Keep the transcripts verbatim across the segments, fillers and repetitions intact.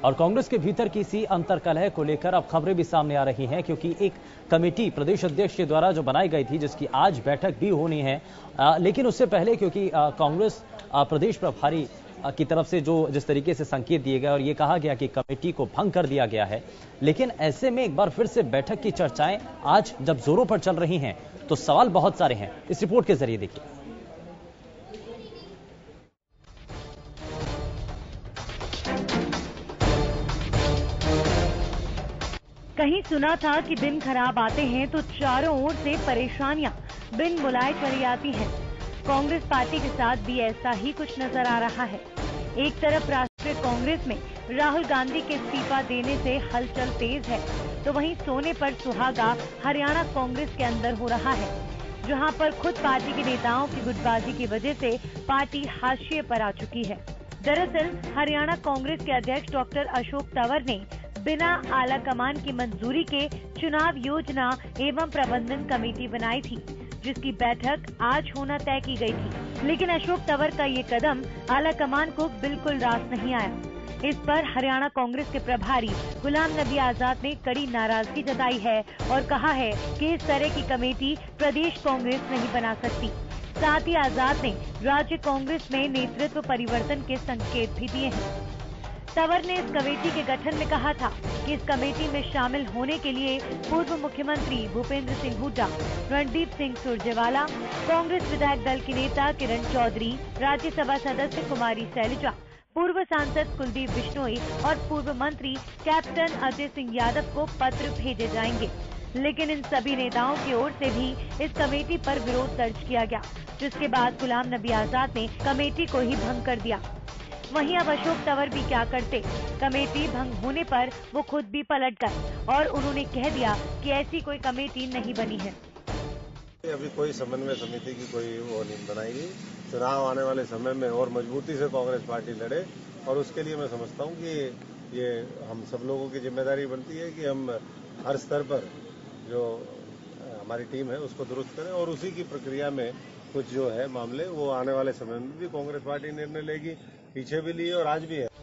और कांग्रेस के भीतर किसी अंतर्कलह को लेकर अब खबरें भी सामने आ रही हैं, क्योंकि एक कमेटी प्रदेश अध्यक्ष के द्वारा जो बनाई गई थी, जिसकी आज बैठक भी होनी है, आ, लेकिन उससे पहले क्योंकि आ, कांग्रेस आ, प्रदेश प्रभारी की तरफ से जो जिस तरीके से संकेत दिए गए और ये कहा गया कि कमेटी को भंग कर दिया गया है, लेकिन ऐसे में एक बार फिर से बैठक की चर्चाएं आज जब जोरों पर चल रही हैं तो सवाल बहुत सारे हैं। इस रिपोर्ट के जरिए देखिए। कहीं सुना था कि दिन खराब आते हैं तो चारों ओर से परेशानियां बिन बुलाए चली आती हैं। कांग्रेस पार्टी के साथ भी ऐसा ही कुछ नजर आ रहा है। एक तरफ राष्ट्रीय कांग्रेस में राहुल गांधी के इस्तीफा देने से हलचल तेज है, तो वहीं सोने पर सुहागा हरियाणा कांग्रेस के अंदर हो रहा है, जहां पर खुद पार्टी के नेताओं की गुटबाजी की वजह से पार्टी हाशिए पर आ चुकी है। दरअसल हरियाणा कांग्रेस के अध्यक्ष डॉक्टर अशोक तंवर ने बिना आला कमान की मंजूरी के चुनाव योजना एवं प्रबंधन कमेटी बनाई थी, जिसकी बैठक आज होना तय की गई थी। लेकिन अशोक तंवर का ये कदम आला कमान को बिल्कुल रास नहीं आया। इस पर हरियाणा कांग्रेस के प्रभारी गुलाम नबी आजाद ने कड़ी नाराजगी जताई है और कहा है कि इस तरह की कमेटी प्रदेश कांग्रेस नहीं बना सकती। साथ ही आजाद ने राज्य कांग्रेस में नेतृत्व परिवर्तन के संकेत भी दिए हैं। तंवर ने इस कमेटी के गठन में कहा था कि इस कमेटी में शामिल होने के लिए पूर्व मुख्यमंत्री भूपेंद्र सिंह हुड्डा, रणदीप सिंह सुरजेवाला, कांग्रेस विधायक दल के नेता किरण चौधरी, राज्यसभा सदस्य कुमारी शैलजा, पूर्व सांसद कुलदीप बिश्नोई और पूर्व मंत्री कैप्टन अजय सिंह यादव को पत्र भेजे जाएंगे। लेकिन इन सभी नेताओं की ओर से भी इस कमेटी पर विरोध दर्ज किया गया, जिसके बाद गुलाम नबी आजाद ने कमेटी को ही भंग कर दिया। वहीं अब अशोक तंवर भी क्या करते, कमेटी भंग होने पर वो खुद भी पलट गए और उन्होंने कह दिया कि ऐसी कोई कमेटी नहीं बनी है। अभी कोई समन्वय समिति की कोई वो नहीं बनाई गई। चुनाव आने वाले समय में और मजबूती से कांग्रेस पार्टी लड़े, और उसके लिए मैं समझता हूँ कि ये हम सब लोगों की जिम्मेदारी बनती है कि हम हर स्तर पर जो हमारी टीम है उसको दुरुस्त करें, और उसी की प्रक्रिया में कुछ जो है मामले वो आने वाले समय में भी कांग्रेस पार्टी निर्णय लेगी। पीछे भी लिए और आज भी है।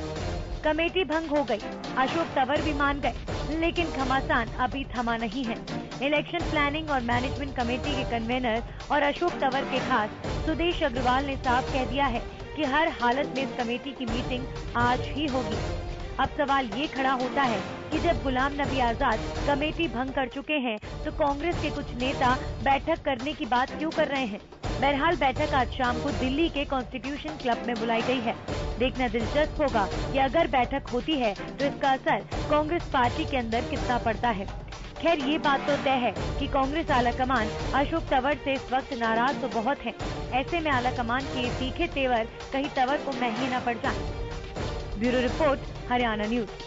कमेटी भंग हो गई, अशोक तंवर भी मान गए, लेकिन घमासान अभी थमा नहीं है। इलेक्शन प्लानिंग और मैनेजमेंट कमेटी के कन्वेनर और अशोक तंवर के खास सुदेश अग्रवाल ने साफ कह दिया है कि हर हालत में इस कमेटी की मीटिंग आज ही होगी। अब सवाल ये खड़ा होता है कि जब गुलाम नबी आजाद कमेटी भंग कर चुके हैं, तो कांग्रेस के कुछ नेता बैठक करने की बात क्यों कर रहे हैं। बहरहाल बैठक आज शाम को दिल्ली के कॉन्स्टिट्यूशन क्लब में बुलाई गई है। देखना दिलचस्प होगा कि अगर बैठक होती है तो इसका असर कांग्रेस पार्टी के अंदर कितना पड़ता है। खैर, ये बात तो तय है कि कांग्रेस आलाकमान अशोक तंवर से इस वक्त नाराज तो बहुत है। ऐसे में आलाकमान के तीखे तेवर कहीं तंवर को महंगे न पड़ जाए। Bureau report, Haryana news.